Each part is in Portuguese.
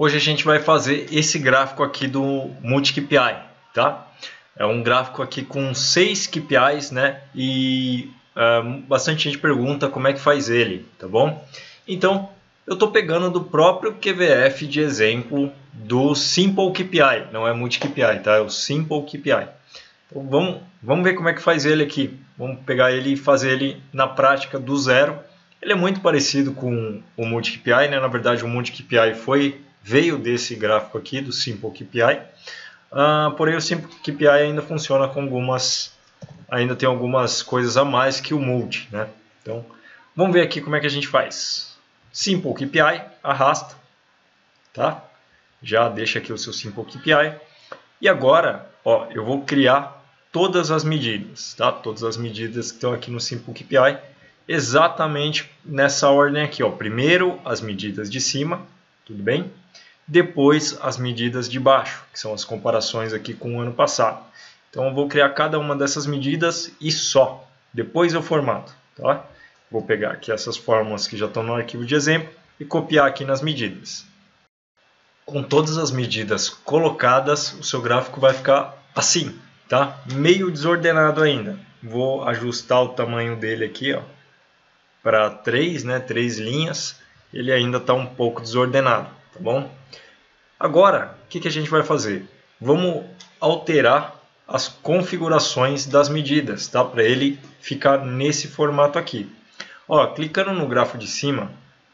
Hoje a gente vai fazer esse gráfico aqui do Multi-KPI, tá? É um gráfico aqui com 6 KPIs, né? E bastante gente pergunta como é que faz ele, tá bom? Então, eu estou pegando do próprio QVF de exemplo do Simple KPI, não é Multi-KPI, tá? É o Simple KPI. Então, vamos ver como é que faz ele aqui. Vamos pegar ele e fazer ele na prática do zero. Ele é muito parecido com o Multi-KPI, né? Na verdade, o Multi-KPI veio desse gráfico aqui, do Simple KPI. Porém, o Simple KPI ainda funciona com ainda tem algumas coisas a mais que o Multi, né? Então, vamos ver aqui como é que a gente faz. Simple KPI, arrasta, tá? Já deixa aqui o seu Simple KPI. E agora, ó, eu vou criar todas as medidas, tá? Todas as medidas que estão aqui no Simple KPI, exatamente nessa ordem aqui, ó. Primeiro as medidas de cima, tudo bem? Depois as medidas de baixo, que são as comparações aqui com o ano passado. Então eu vou criar cada uma dessas medidas e só. Depois eu formato, tá? Vou pegar aqui essas fórmulas que já estão no arquivo de exemplo e copiar aqui nas medidas. Com todas as medidas colocadas, o seu gráfico vai ficar assim, tá? Meio desordenado ainda. Vou ajustar o tamanho dele aqui, ó, para 3, né? 3 linhas. Ele ainda está um pouco desordenado, tá bom? Agora, o que a gente vai fazer? Vamos alterar as configurações das medidas, tá? Para ele ficar nesse formato aqui. Ó, clicando no grafo de cima,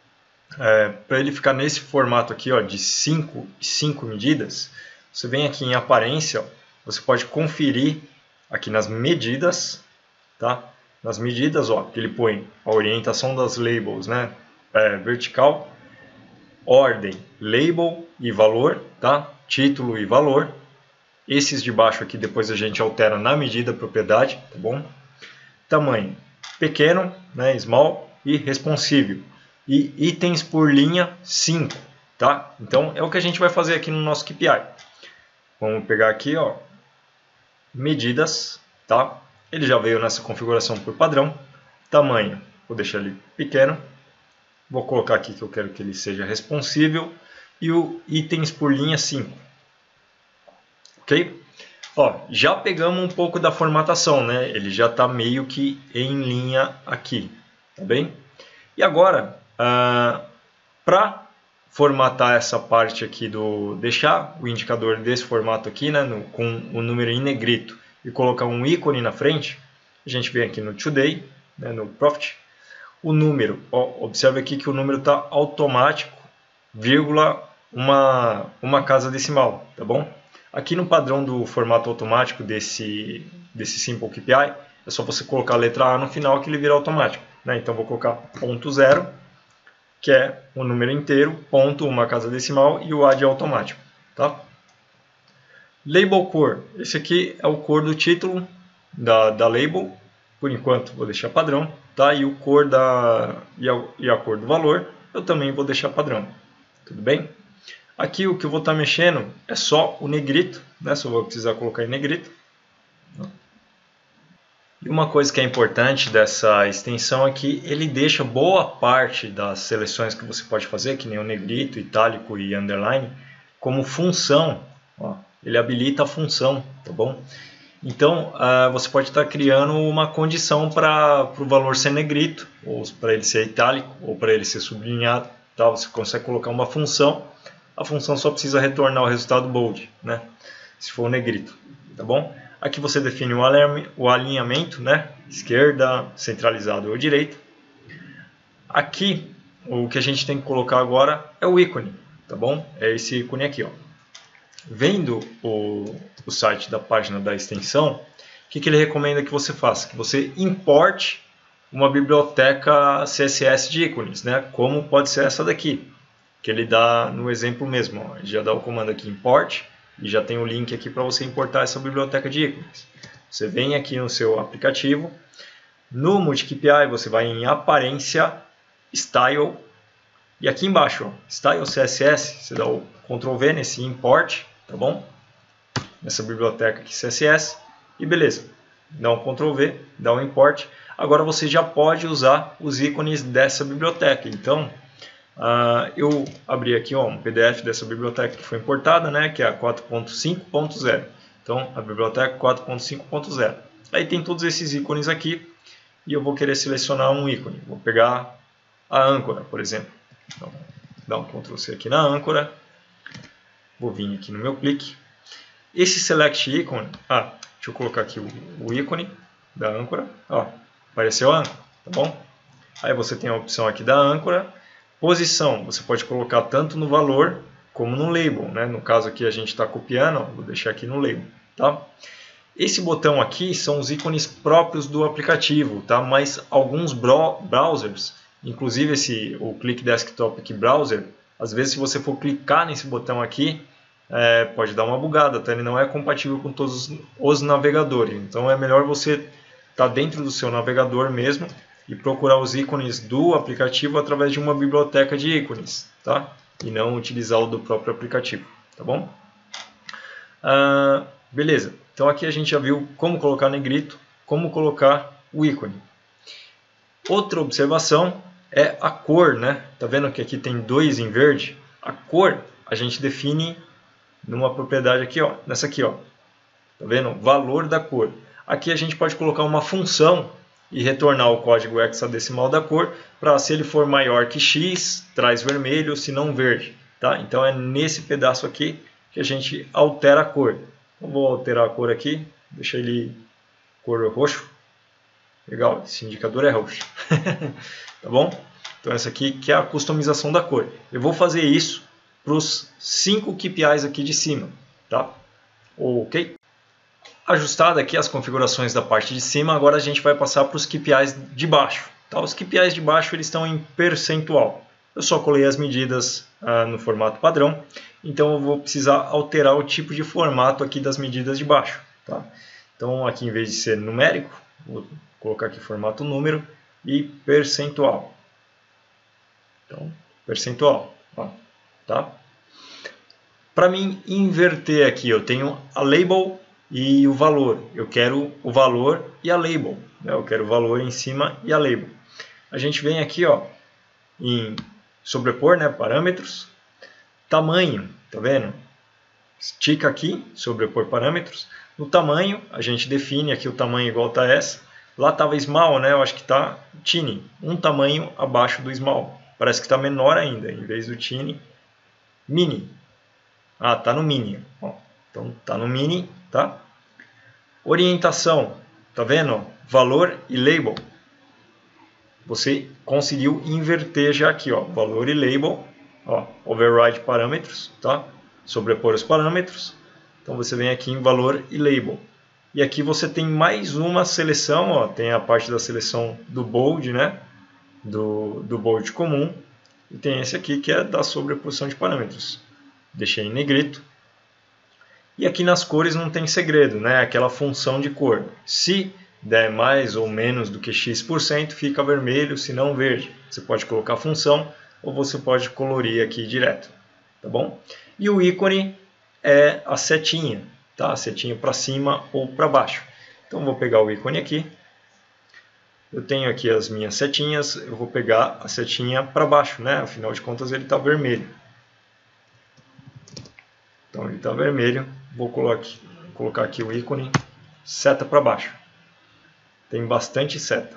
para ele ficar nesse formato aqui, ó, de 5 e 5 medidas, você vem aqui em aparência, ó, você pode conferir aqui nas medidas, tá? Nas medidas, ó, que ele põe a orientação das labels, né? Vertical, ordem, label e valor, tá? Título e valor. Esses de baixo aqui depois a gente altera na medida propriedade, tá bom? Tamanho pequeno, né? Small e responsível. E itens por linha 5, tá? Então é o que a gente vai fazer aqui no nosso KPI. Vamos pegar aqui, ó, medidas, tá? Ele já veio nessa configuração por padrão. Tamanho, vou deixar ele pequeno. Vou colocar aqui que eu quero que ele seja responsível. E o itens por linha 5. Ok? Ó, já pegamos um pouco da formatação, né? Ele já está meio que em linha aqui, tá bem? E agora, para formatar essa parte aqui, deixar o indicador desse formato aqui, né, com o número em negrito e colocar um ícone na frente, a gente vem aqui no Today, né, no Profit, o número, ó, observe aqui que o número está automático, vírgula, uma casa decimal, tá bom? Aqui no padrão do formato automático desse Simple KPI, é só você colocar a letra A no final que ele vira automático, né? Então vou colocar ponto 0, que é o número inteiro, ponto, uma casa decimal e o A de automático, tá? Label cor, esse aqui é o cor do título da label, por enquanto vou deixar padrão, tá? E a cor do valor eu também vou deixar padrão, tudo bem? Aqui o que eu vou estar mexendo é só o negrito, né? Só vou precisar colocar em negrito. E uma coisa que é importante dessa extensão é que ele deixa boa parte das seleções que você pode fazer, que nem o negrito, itálico e underline, como função. Ó, ele habilita a função, tá bom? Então, você pode estar criando uma condição para o valor ser negrito, ou para ele ser itálico, ou para ele ser sublinhado. Tá? Você consegue colocar uma função, a função só precisa retornar o resultado bold, né? Se for o negrito, tá bom? Aqui você define o alinhamento, né? Esquerda, centralizado ou direita. Aqui, o que a gente tem que colocar agora é o ícone, tá bom? É esse ícone aqui, ó. Vendo o site da página da extensão, o que ele recomenda que você faça? Que você importe uma biblioteca CSS de ícones, né? Como pode ser essa daqui, que ele dá no exemplo mesmo. Ó. Ele já dá o comando aqui import e já tem o link aqui para você importar essa biblioteca de ícones. Você vem aqui no seu aplicativo, no Multi-KPI você vai em aparência, style, e aqui embaixo, ó, style CSS, você dá o Ctrl V nesse import, tá bom? Nessa biblioteca aqui CSS, e beleza. Dá um Ctrl V, dá um import. Agora você já pode usar os ícones dessa biblioteca. Então, Eu abri aqui um PDF dessa biblioteca que foi importada, né, que é a 4.5.0. Então, a biblioteca 4.5.0. Aí tem todos esses ícones aqui e eu vou querer selecionar um ícone. Vou pegar a âncora, por exemplo. Então, dá um Ctrl C aqui na âncora. Vou vir aqui no meu clique. Esse Select Icon, deixa eu colocar aqui o ícone da âncora. Apareceu a âncora, tá bom? Aí você tem a opção aqui da âncora. Posição, você pode colocar tanto no valor como no label, né? No caso aqui a gente está copiando, vou deixar aqui no label, tá? Esse botão aqui são os ícones próprios do aplicativo, tá? Mas alguns browsers, inclusive o Click Desktop aqui Browser, às vezes se você for clicar nesse botão aqui, pode dar uma bugada, tá? Ele não é compatível com todos os navegadores, então é melhor você estar dentro do seu navegador mesmo e procurar os ícones do aplicativo através de uma biblioteca de ícones, tá? E não utilizar o do próprio aplicativo, tá bom? Beleza, então aqui a gente já viu como colocar negrito, como colocar o ícone. Outra observação é a cor, né? Tá vendo que aqui tem 2 em verde? A cor a gente define numa propriedade aqui, nessa aqui, Tá vendo? Valor da cor. Aqui a gente pode colocar uma função e retornar o código hexadecimal da cor para, se ele for maior que X, traz vermelho, se não verde, tá? Então é nesse pedaço aqui que a gente altera a cor. Então, vou alterar a cor aqui, deixa ele cor roxo. Legal, esse indicador é roxo. Tá bom? Então essa aqui que é a customização da cor. Eu vou fazer isso para os 5 KPIs aqui de cima, tá? Ok? Ajustada aqui as configurações da parte de cima, agora a gente vai passar para os KPIs de baixo. Tá? Os KPIs de baixo eles estão em percentual. Eu só colei as medidas no formato padrão, então eu vou precisar alterar o tipo de formato aqui das medidas de baixo. Tá? Então aqui, em vez de ser numérico, vou colocar aqui formato número e percentual. Então, percentual. Tá? Para mim inverter aqui, eu tenho a label e o valor. Eu quero o valor e a label. Eu quero o valor em cima e a label. A gente vem aqui em sobrepor, né, parâmetros. Tamanho, tá vendo? Estica aqui, sobrepor parâmetros. No tamanho, a gente define aqui o tamanho igual está essa. Lá estava small, né? Eu acho que está teeny. Um tamanho abaixo do small. Parece que está menor ainda. Em vez do teeny, mini. Está no mini. Então está no mini, tá? Orientação, tá vendo? Valor e label. Você conseguiu inverter já aqui, valor e label, override parâmetros, tá? Sobrepor os parâmetros. Então você vem aqui em valor e label. E aqui você tem mais uma seleção, tem a parte da seleção do bold, né? Do bold comum. E tem esse aqui que é da sobreposição de parâmetros. Deixei em negrito. E aqui nas cores não tem segredo, né? Aquela função de cor. Se der mais ou menos do que X%, fica vermelho, se não verde. Você pode colocar função ou você pode colorir aqui direto. Tá bom? E o ícone é a setinha, tá? A setinha para cima ou para baixo. Então vou pegar o ícone aqui. Eu tenho aqui as minhas setinhas, eu vou pegar a setinha para baixo, né? Afinal de contas ele está vermelho. Então ele está vermelho, vou colocar aqui o ícone seta para baixo. Tem bastante seta.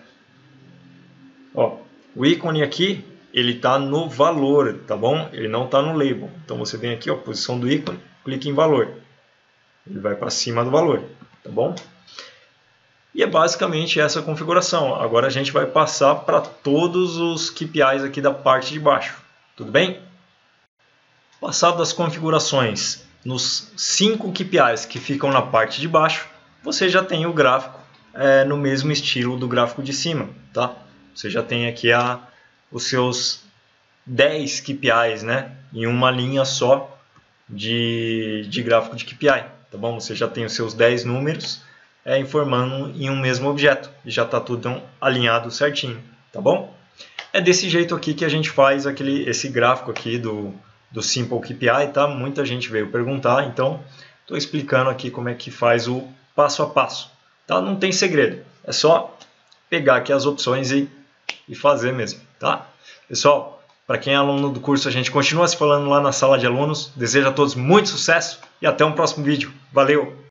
O ícone aqui, ele está no valor, tá bom? Ele não está no label. Então você vem aqui, posição do ícone, clica em valor. Ele vai para cima do valor, tá bom? E é basicamente essa configuração. Agora a gente vai passar para todos os KPIs aqui da parte de baixo. Tudo bem? Passado as configurações nos 5 KPIs que ficam na parte de baixo, você já tem o gráfico no mesmo estilo do gráfico de cima. Tá? Você já tem aqui os seus 10 KPIs, né? Em uma linha só de gráfico de KPI. Tá bom? Você já tem os seus 10 números informando em um mesmo objeto. E já está tudo alinhado certinho. Tá bom? É desse jeito aqui que a gente faz esse gráfico aqui do Simple KPI, tá? Muita gente veio perguntar, então estou explicando aqui como é que faz o passo a passo. Tá? Não tem segredo, é só pegar aqui as opções e fazer mesmo. Tá? Pessoal, Para quem é aluno do curso, a gente continua se falando lá na sala de alunos. Desejo a todos muito sucesso e até um próximo vídeo. Valeu!